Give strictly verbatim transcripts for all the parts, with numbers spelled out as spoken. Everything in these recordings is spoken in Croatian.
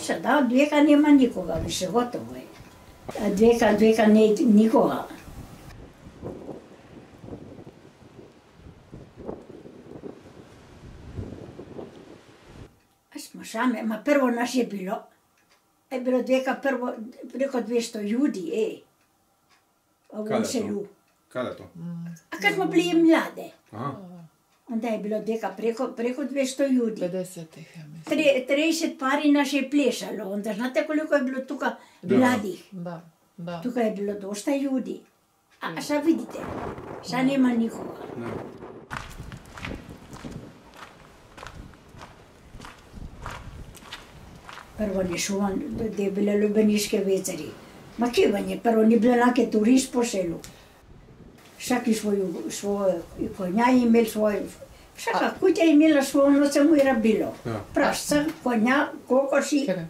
Sada od vijeka nema nikoga više, gotovo je. Od vijeka, od vijeka ne nikoga. A smo šame, ma prvo naš je bilo, je bilo od vijeka prvo preko dvesto ljudi, ej. U ovom selu. Kada to? A kad smo bili mlade. Aha. Onda je bilo deka preko, preko dvesto ljudi. pedesetih, ja mislim. Tre, trideset pari nas je plešalo. Onda znate koliko je bilo tukaj mladih? Da, da. Tukaj je bilo dosta ljudi. A, a sad vidite, sad nema nikoga. Ne. Prvo ni šuvan, da je bile ljubeniške večeri. Ma kevanje, prvo ni bilo nake turist po selu. Vsaki svoju, svojo konja je imel svojo, vsaka kutja je imela svojo, no se mu je rabilo. Ja. Prašca, konja, kokoši. Kere.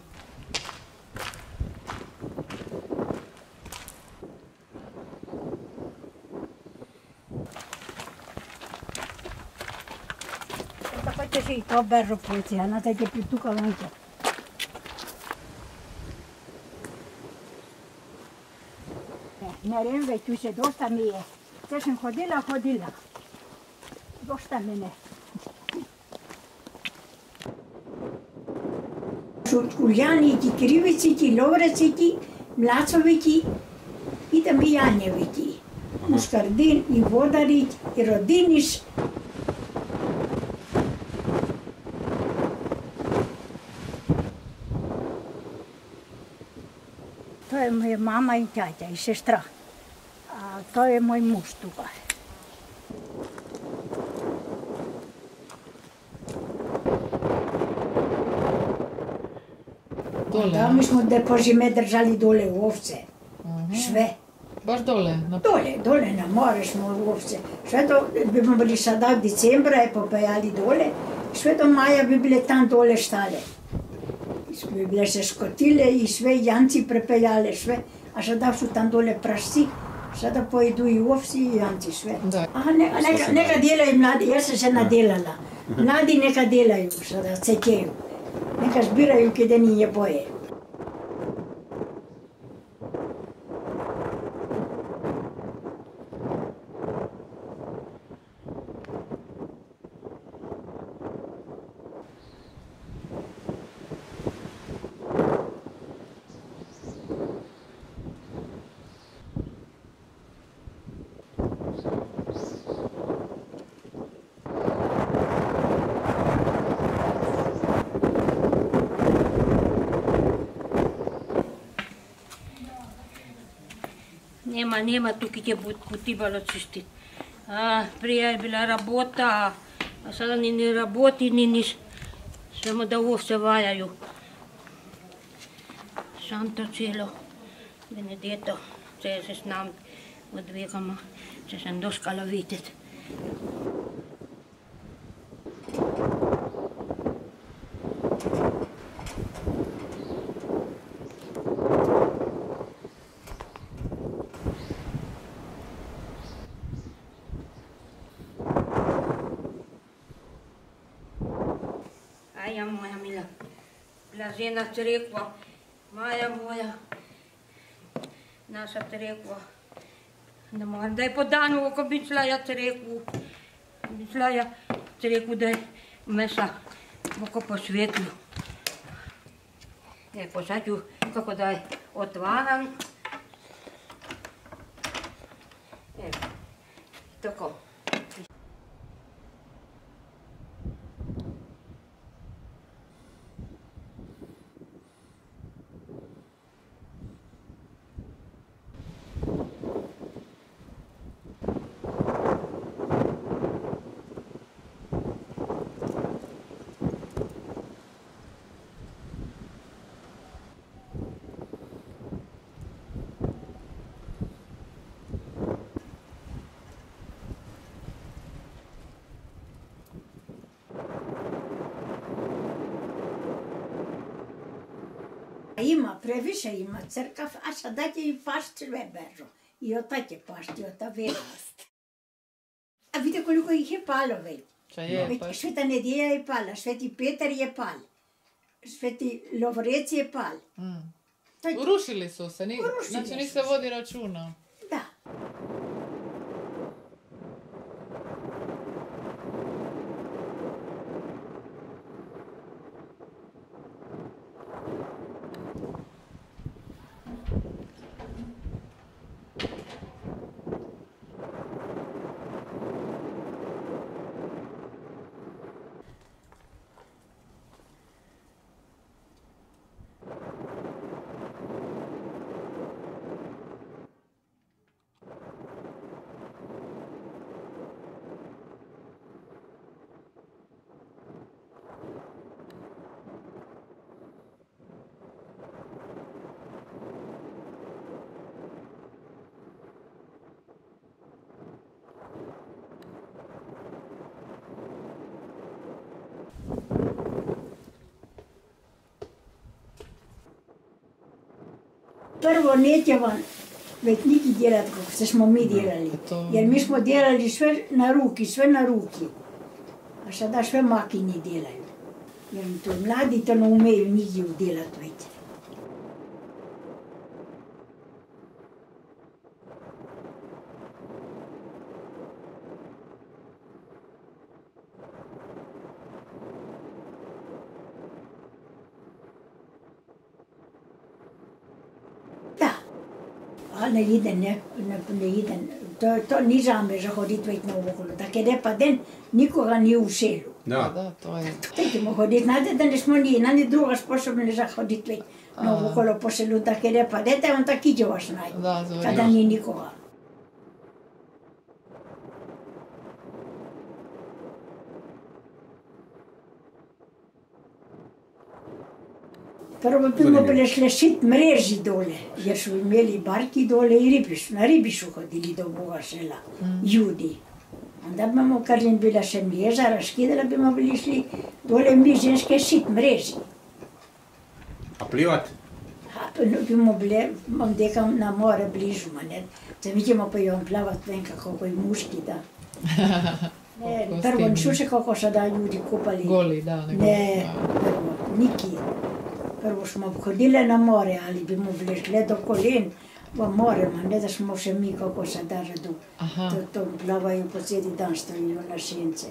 Tako će se i to berro pojci, a na taj je prituka vanke. Ne vem, već tu se dosta mi je. Te sam hodila, hodila. Dosta mene. Su Uljani, ti Krivici, ti Lovreci, ti Mlacovići i da mi Janjevići. Muskardin i Vodarić i Rodiniš. To je moja mama i tjatja i sestra. A to je moj muž tukaj. Dole? Da, mi smo depožime držali dole u ovce. Sve. Baš dole? Na... Dole, dole na more smo u ovce. Sve do, bi smo bili sada v decembra, je popejali dole. Sve do maja bi bile tam dole štale. Bi bile se skotile i sve janci prepeljale, sve. A sada su tam dole prašci. Sada pojedu i ovci i janci, sve. Aha, ne, neka, neka delaju mladi, jaz sam se nadelala. Mladi neka delaju, sada cekeju. Neka zbiraju, kje nije boje. Nema, nema, tukaj je potibalo čistiti. Prije je bila rabota, a sada ni ni raboti, ni nič. Samo da ovce valjaju. Santo celo, Benedetto, če se s nam odvegamo, če sem doskala videti. Maja moja mila, blažena crkva, Maja moja, naša crkva. Da moram, da je po danu, ko bi šla ja crkvu, bi šla ja crkvu, da je mesa, oko po svetlu. E, pa sad ju, kako da je otvaram. E, tako. Ima, previše ima crkav, a sada će i pašt sve bežo. I ota će pašti, ota verast. A vidite koliko ih je palo već. Če je, Već pa... Sveta Nedjelja je pala, Sveti Petar je pal. Sveti Lovrec je pal. Mm. To je- Urušili su se, ni, Urušili znači su ni se se. vodi računa. Da. Prvo nećemo već niti djelati kako se smo mi djelali. to- Jer mi smo djelali sve na ruki, sve na ruki. A sada sve makini djelaju. Jer to mladi to ne umeju nigdje djelati već. Da. A ne ide, ne, ne, ne ide. To, to ni žame že hoditi već na okolo. Tako je pa den nikoga nije u selu. A Da. da, to je. Idemo hoditi, znate da ne smo ni jedna ni druga sposobni za hoditi već na okolo po selu. Tako je pa dete on tak iđe vaš naj. Da, zove. Kada nije nikoga. Prvo bi Zanimljivo. bile šle šit mreži dole, jer su imeli barki dole i ribi su, na ribi su hodili do Boga sela, ljudi. Onda bimo, kad im bila še mreža, raškidala bimo bili šli dole mi ženske šit mreži. A plivat? A pa no, bimo bile, mam deka na more bližu, ma ne, da vidimo pa jom plavat ven kako koji muški, da. Ne, Kako prvo stignu. nisu se kako sada ljudi kupali. Goli, da. Nego, Ne, da. prvo, niki. Prvo smo hodile na more, ali bimo bile šle do kolen v more, ma ne da smo še mi kako sada redu. Aha. To, to plavaju po cijeli dan, stojijo na šence.